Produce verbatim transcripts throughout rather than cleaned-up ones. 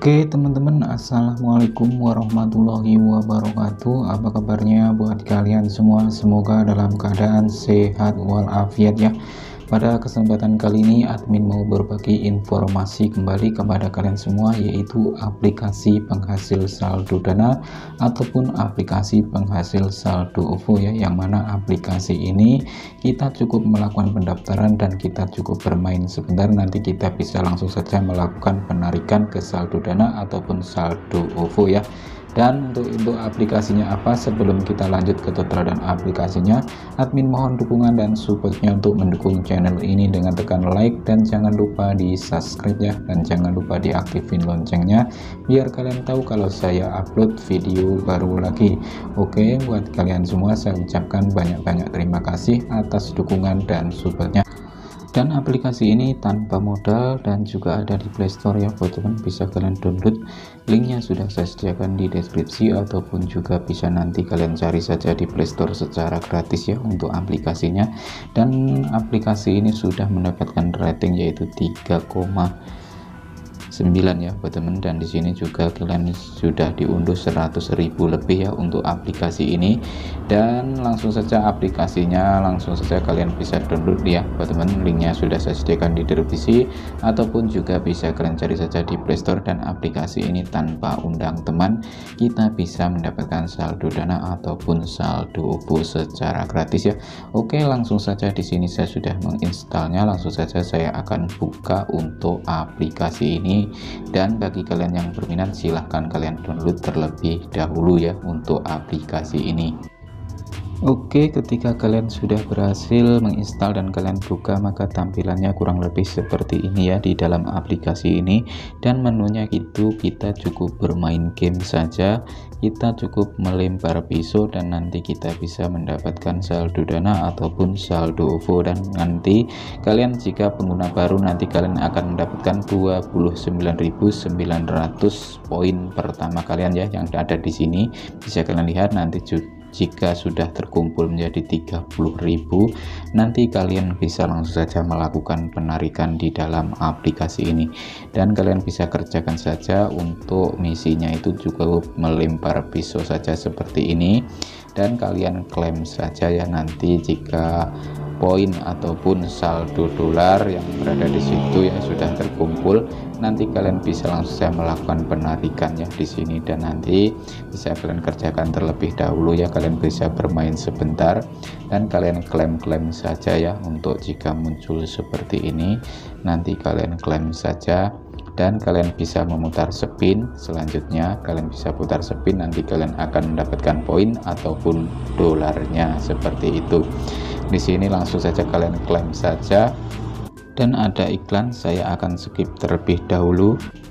Oke teman-teman, assalamualaikum warahmatullahi wabarakatuh. Apa kabarnya buat kalian semua? Semoga dalam keadaan sehat walafiat ya. Pada kesempatan kali ini admin mau berbagi informasi kembali kepada kalian semua, yaitu aplikasi penghasil saldo dana ataupun aplikasi penghasil saldo O V O ya, yang mana aplikasi ini kita cukup melakukan pendaftaran dan kita cukup bermain sebentar, nanti kita bisa langsung saja melakukan penarikan ke saldo dana ataupun saldo O V O ya. Dan untuk untuk aplikasinya apa, sebelum kita lanjut ke tutorial dan aplikasinya, admin mohon dukungan dan supportnya untuk mendukung channel ini dengan tekan like, dan jangan lupa di subscribe ya, dan jangan lupa diaktifin loncengnya biar kalian tahu kalau saya upload video baru lagi. Oke, buat kalian semua saya ucapkan banyak-banyak terima kasih atas dukungan dan supportnya. Dan aplikasi ini tanpa modal dan juga ada di Play Store ya teman-teman, bisa kalian download, linknya sudah saya sediakan di deskripsi, ataupun juga bisa nanti kalian cari saja di Play Store secara gratis ya untuk aplikasinya. Dan aplikasi ini sudah mendapatkan rating yaitu tiga koma sembilan ya teman-teman, dan di sini juga kalian sudah diunduh seratus ribu lebih ya untuk aplikasi ini. Dan langsung saja aplikasinya langsung saja kalian bisa download ya teman-teman, linknya sudah saya sediakan di deskripsi, ataupun juga bisa kalian cari saja di Play Store. Dan aplikasi ini tanpa undang teman, kita bisa mendapatkan saldo dana ataupun saldo O V O secara gratis ya. Oke, langsung saja di sini saya sudah menginstalnya, langsung saja saya akan buka untuk aplikasi ini. Dan bagi kalian yang berminat, silahkan kalian download terlebih dahulu ya untuk aplikasi ini. Oke, ketika kalian sudah berhasil menginstal dan kalian buka, maka tampilannya kurang lebih seperti ini ya di dalam aplikasi ini. Dan menunya itu kita cukup bermain game saja, kita cukup melempar pisau, dan nanti kita bisa mendapatkan saldo dana ataupun saldo O V O. Dan nanti kalian jika pengguna baru, nanti kalian akan mendapatkan dua puluh sembilan ribu sembilan ratus poin pertama kalian ya, yang ada di sini bisa kalian lihat. Nanti jika sudah terkumpul menjadi tiga puluh ribu, nanti kalian bisa langsung saja melakukan penarikan di dalam aplikasi ini. Dan kalian bisa kerjakan saja untuk misinya, itu cukup melempar pisau saja seperti ini, dan kalian klaim saja ya nanti jika poin ataupun saldo dolar yang berada di situ ya sudah terkumpul, nanti kalian bisa langsung saja melakukan penarikan ya di sini. Dan nanti bisa kalian kerjakan terlebih dahulu ya, kalian bisa bermain sebentar dan kalian klaim-klaim saja ya. Untuk jika muncul seperti ini, nanti kalian klaim saja dan kalian bisa memutar spin. Selanjutnya kalian bisa putar spin, nanti kalian akan mendapatkan poin ataupun dolarnya seperti itu. Di sini langsung saja kalian klaim saja, dan ada iklan, saya akan skip terlebih dahulu.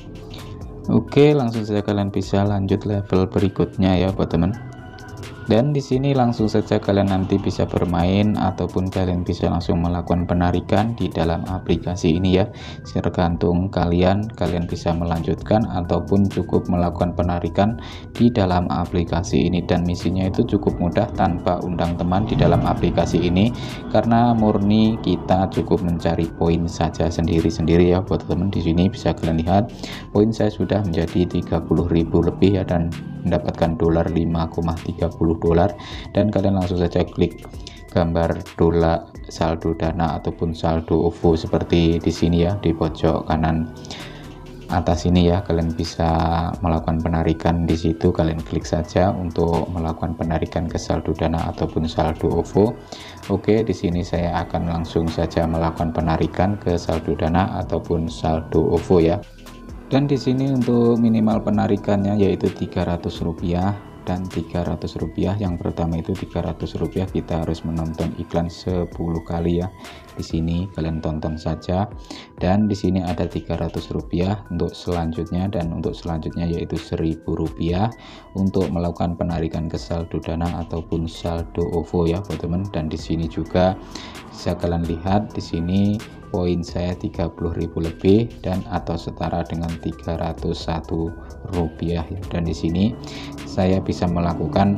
Oke, langsung saja kalian bisa lanjut level berikutnya ya teman-teman. Dan di sini langsung saja kalian nanti bisa bermain ataupun kalian bisa langsung melakukan penarikan di dalam aplikasi ini ya, tergantung kalian. Kalian bisa melanjutkan ataupun cukup melakukan penarikan di dalam aplikasi ini. Dan misinya itu cukup mudah tanpa undang teman di dalam aplikasi ini, karena murni kita cukup mencari poin saja sendiri-sendiri ya buat teman. Di sini bisa kalian lihat poin saya sudah menjadi tiga puluh ribu lebih ya, dan mendapatkan dolar lima koma tiga puluh dolar. Dan kalian langsung saja klik gambar dolar saldo dana ataupun saldo O V O seperti di sini ya, di pojok kanan atas ini ya, kalian bisa melakukan penarikan di situ. Kalian klik saja untuk melakukan penarikan ke saldo dana ataupun saldo O V O. Oke, di sini saya akan langsung saja melakukan penarikan ke saldo dana ataupun saldo O V O ya. Dan di sini untuk minimal penarikannya yaitu tiga ratus rupiah dan tiga ratus rupiah. Yang pertama itu tiga ratus rupiah, kita harus menonton iklan sepuluh kali ya. Di sini kalian tonton saja. Dan di sini ada tiga ratus rupiah untuk selanjutnya, dan untuk selanjutnya yaitu seribu rupiah untuk melakukan penarikan ke saldo dana ataupun saldo O V O ya teman-teman. Dan di sini juga bisa kalian lihat, di sini poin saya tiga puluh ribu lebih dan atau setara dengan tiga ratus satu rupiah ya. Dan di sini saya bisa melakukan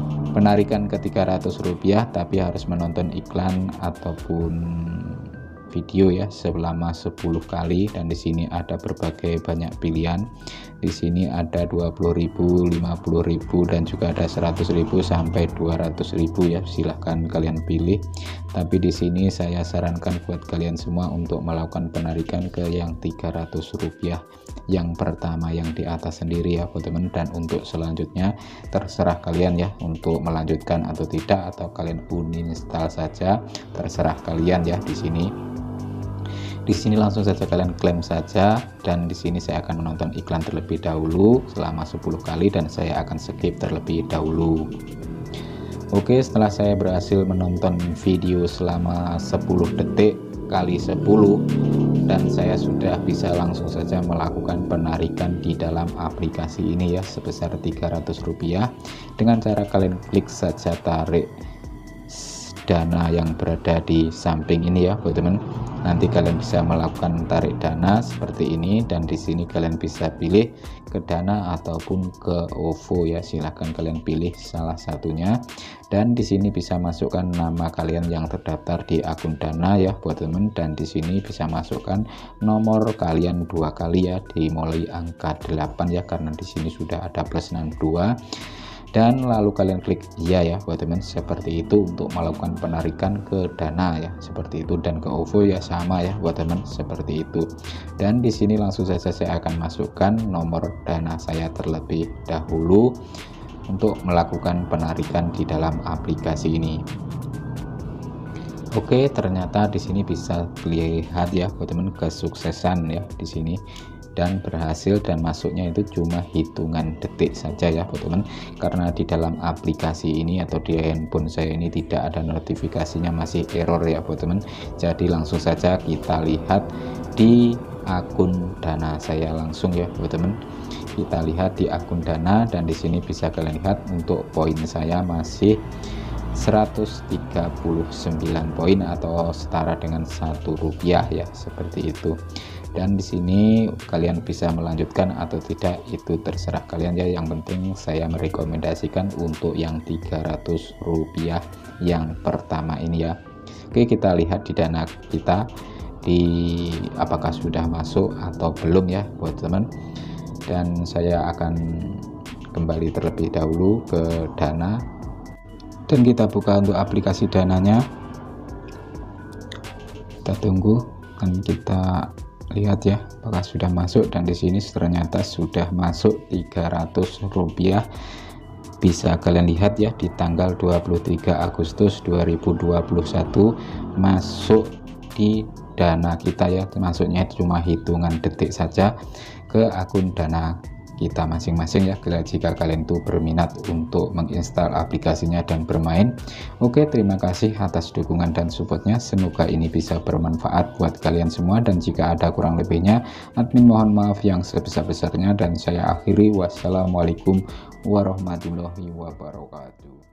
penarikan ke tiga ratus rupiah, tapi harus menonton iklan ataupun video ya selama sepuluh kali, dan di sini ada berbagai banyak pilihan. Di sini ada dua puluh ribu, lima puluh ribu, dan juga ada seratus ribu sampai dua ratus ribu ya. Silahkan kalian pilih. Tapi di sini saya sarankan buat kalian semua untuk melakukan penarikan ke yang tiga ratus rupiah yang pertama yang di atas sendiri ya teman-teman. Dan untuk selanjutnya terserah kalian ya untuk melanjutkan atau tidak, atau kalian uninstall saja, terserah kalian ya. Di sini di sini langsung saja kalian klaim saja, dan di sini saya akan menonton iklan terlebih dahulu selama sepuluh kali, dan saya akan skip terlebih dahulu. Oke, setelah saya berhasil menonton video selama sepuluh detik kali sepuluh, dan saya sudah bisa langsung saja melakukan penarikan di dalam aplikasi ini ya sebesar tiga ratus rupiah. Dengan cara kalian klik saja tarik dana yang berada di samping ini ya teman-teman. Nanti kalian bisa melakukan tarik dana seperti ini, dan di sini kalian bisa pilih ke dana ataupun ke O V O ya. Silahkan kalian pilih salah satunya, dan di sini bisa masukkan nama kalian yang terdaftar di akun dana ya buat teman, dan di sini bisa masukkan nomor kalian dua kali ya, dimulai angka delapan ya, karena di sini sudah ada plus enam puluh dua. Dan lalu kalian klik iya ya buat teman, seperti itu untuk melakukan penarikan ke dana ya, seperti itu. Dan ke O V O ya sama ya buat teman, seperti itu. Dan di sini langsung saja saya akan masukkan nomor dana saya terlebih dahulu untuk melakukan penarikan di dalam aplikasi ini. Oke, ternyata di sini bisa lihat ya buat teman kesuksesan ya di sini, dan berhasil, dan masuknya itu cuma hitungan detik saja ya teman-teman, karena di dalam aplikasi ini atau di handphone saya ini tidak ada notifikasinya, masih error ya teman-teman. Jadi langsung saja kita lihat di akun dana saya langsung ya teman-teman. Kita lihat di akun dana, dan di sini bisa kalian lihat untuk poin saya masih seratus tiga puluh sembilan poin atau setara dengan satu rupiah ya, seperti itu. Dan di sini kalian bisa melanjutkan atau tidak, itu terserah kalian ya. Yang penting saya merekomendasikan untuk yang tiga ratus rupiah yang pertama ini ya. Oke, kita lihat di dana kita di apakah sudah masuk atau belum ya buat teman. Dan saya akan kembali terlebih dahulu ke dana, dan kita buka untuk aplikasi dananya. Kita tunggu, dan kita lihat ya apakah sudah masuk. Dan di sini ternyata sudah masuk tiga ratus rupiah. Bisa kalian lihat ya di tanggal dua puluh tiga Agustus dua ribu dua puluh satu masuk di dana kita ya. Masuknya cuma hitungan detik saja ke akun dana kita masing-masing ya, jika kalian tuh berminat untuk menginstal aplikasinya dan bermain. Oke, terima kasih atas dukungan dan supportnya, semoga ini bisa bermanfaat buat kalian semua, dan jika ada kurang lebihnya admin mohon maaf yang sebesar-besarnya, dan saya akhiri, wassalamualaikum warahmatullahi wabarakatuh.